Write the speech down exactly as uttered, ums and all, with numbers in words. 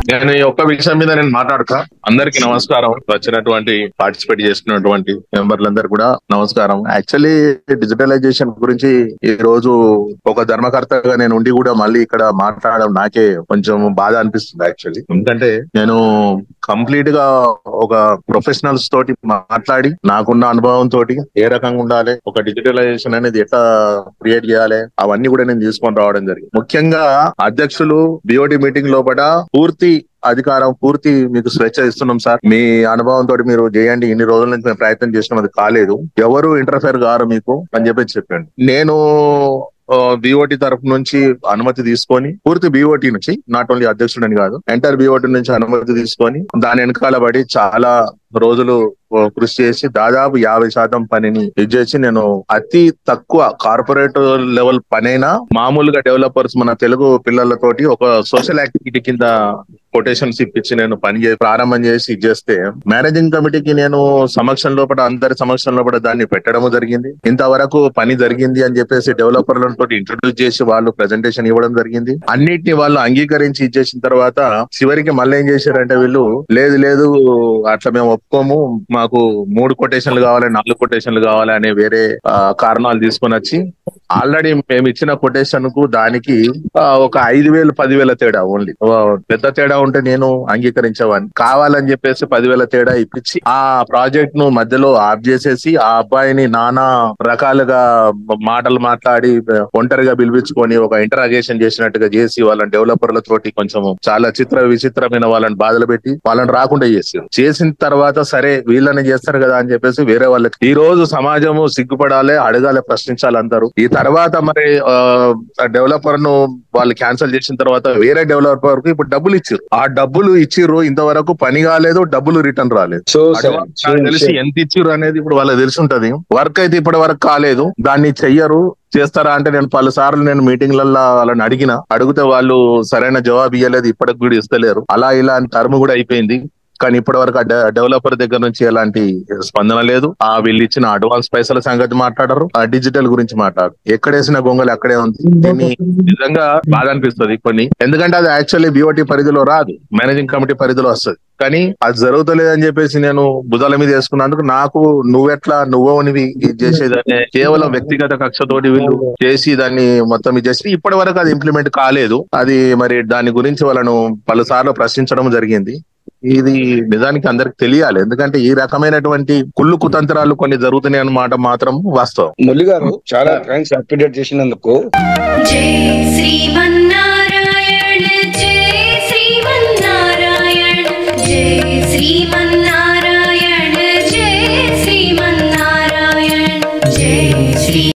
నేను ఈ ఒక్క విషయం మీద నేను మాట్లాడతా. అందరికి నమస్కారం, వచ్చినటువంటి పార్టిసిపేట్ చేస్తున్నటువంటి మెంబర్లందరూ కూడా నమస్కారం. యాక్చువల్లీ డిజిటలైజేషన్ గురించి ఈ రోజు ఒక ధర్మకర్తగా నేను ఉండి కూడా మళ్ళీ ఇక్కడ మాట్లాడడం నాకే కొంచెం బాధ అనిపిస్తుంది యాక్చువల్లీ. ఎందుకంటే నేను కంప్లీట్ గా ఒక ప్రొఫెషనల్స్ తోటి మాట్లాడి నాకున్న అనుభవం తోటి ఏ రకంగా ఉండాలి, ఒక డిజిటలైజేషన్ అనేది ఎట్లా క్రియేట్ చేయాలి, అవన్నీ కూడా నేను తీసుకొని రావడం జరిగింది. ముఖ్యంగా అధ్యక్షులు బిఓటి మీటింగ్ లోపల పూర్తి అధికారం, పూర్తి మీకు స్వేచ్ఛ ఇస్తున్నాం సార్, మీ అనుభవంతో మీరు చేయండి, ఇన్ని రోజుల నుంచి మేము ప్రయత్నం చేసినాం, అది కాలేదు, ఎవరు ఇంటర్ఫేర్ కారు మీకు అని చెప్పి చెప్పండి. నేను బిఓటి తరఫు నుంచి అనుమతి తీసుకొని పూర్తి బిఓటి నుంచి, నాట్ ఓన్లీ అధ్యక్షుడని కాదు, ఎంటర్ బిఓటి నుంచి అనుమతి తీసుకొని దాని వెనకాల పడి చాలా రోజులు కృషి చేసి దాదాపు యాభై శాతం పనిని ఇచ్చేసి నేను అతి తక్కువ కార్పొరేట్ లెవెల్ పనైనా మామూలుగా డెవలపర్స్ మన తెలుగు పిల్లలతోటి ఒక సోషల్ యాక్టివిటీ కింద కొటేషన్స్ ఇప్పించి నేను పని ప్రారంభం చేసి ఇచ్చేస్తే మేనేజింగ్ కమిటీకి నేను సమక్షం లోపల అందరి సమక్షం లోపల దాన్ని పెట్టడం జరిగింది. ఇంతవరకు పని జరిగింది అని చెప్పేసి డెవలపర్లతో ఇంట్రొడ్యూస్ చేసి వాళ్ళు ప్రెజెంటేషన్ ఇవ్వడం జరిగింది. అన్నిటిని వాళ్ళు అంగీకరించి ఇచ్చేసిన తర్వాత చివరికి మళ్ళీ ఏం చేశారంటే వీళ్ళు లేదు లేదు అట్లా మేము ఒప్పుకోము, మాకు మూడు కొటేషన్లు కావాలి, నాలుగు కొటేషన్లు కావాలి అనే వేరే కారణాలు తీసుకొని వచ్చి ఆల్రెడీ మేము ఇచ్చిన కొటేషన్ కు దానికి ఒక ఐదు వేలు పదివేల తేడా, ఓన్లీ పెద్ద తేడా ఉంటే నేను అంగీకరించేవాడిని. కావాలని చెప్పేసి పదివేల తేడా ఇప్పించి ఆ ప్రాజెక్ట్ ను మధ్యలో ఆఫ్ చేసేసి ఆ అబ్బాయిని నానా రకాలుగా మాటలు మాట్లాడి ఒంటరిగా పిలిపించుకొని ఒక ఇంటరాగేషన్ చేసినట్టుగా చేసి వాళ్ళని డెవలపర్లతోటి కొంచెం చాలా చిత్ర విచిత్రమైన వాళ్ళని బాధలు పెట్టి వాళ్ళని రాకుండా చేసారు. చేసిన తర్వాత సరే వీళ్ళని చేస్తారు కదా అని చెప్పేసి వేరే వాళ్ళకి ఈ రోజు సమాజము సిగ్గుపడాలి, అడగాలి, ప్రశ్నించాలి అందరూ. ఈ తర్వాత మరి డెవలపర్ ను వాళ్ళు క్యాన్సిల్ చేసిన తర్వాత వేరే డెవలపర్ కు ఇప్పుడు డబ్బులు ఇచ్చారు. ఆ డబ్బులు ఇచ్చిర్రు, ఇంతవరకు పని కాలేదు, డబ్బులు రిటర్న్ రాలేదు. తెలిసి ఎంత ఇచ్చిర్రు అనేది ఇప్పుడు వాళ్ళకి తెలిసి ఉంటది. వర్క్ అయితే ఇప్పటి వరకు కాలేదు, దాన్ని చెయ్యరు. చేస్తారా అంటే నేను పలు సార్లు నేను మీటింగ్లలో వాళ్ళని అడిగిన, అడిగితే వాళ్ళు సరైన జవాబు ఇవ్వలేదు, ఇప్పటికి కూడా ఇస్తలేరు. అలా ఇలా అని టర్మ్ కూడా అయిపోయింది. కానీ ఇప్పటి వరకు ఆ డెవలపర్ దగ్గర నుంచి ఎలాంటి స్పందన లేదు. ఆ వీళ్ళు ఇచ్చిన అడ్వాన్స్ పైసల సంగతి మాట్లాడరు, ఆ డిజిటల్ గురించి మాట్లాడరు. ఎక్కడేసిన గొంగలు అక్కడే ఉంది. దీన్ని నిజంగా బాధ అనిపిస్తుంది కొన్ని, ఎందుకంటే అది యాక్చువల్లీ బిఓటి పరిధిలో రాదు, మేనేజింగ్ కమిటీ పరిధిలో వస్తుంది. కానీ అది జరుగుతలేదని చెప్పేసి నేను భుజాల మీద వేసుకున్నందుకు నాకు నువ్వెట్లా నువ్వోనివి ఇది చేసేదాన్ని కేవలం వ్యక్తిగత కక్షతోటి వీళ్ళు చేసి దాన్ని మొత్తం ఇది చేసి ఇప్పటి వరకు అది ఇంప్లిమెంట్ కాలేదు. అది మరి దాని గురించి వాళ్ళను పలుసార్లు ప్రశ్నించడం జరిగింది. ఇది నిజానికి అందరికి తెలియాలి, ఎందుకంటే ఈ రకమైనటువంటి కుళ్ళు కుతంత్రాలు కొన్ని జరుగుతున్నాయి అన్నమాట మాత్రం వాస్తవం. మురళి గారు చాలా థ్యాంక్స్ అప్డేట్ చేసినందుకు.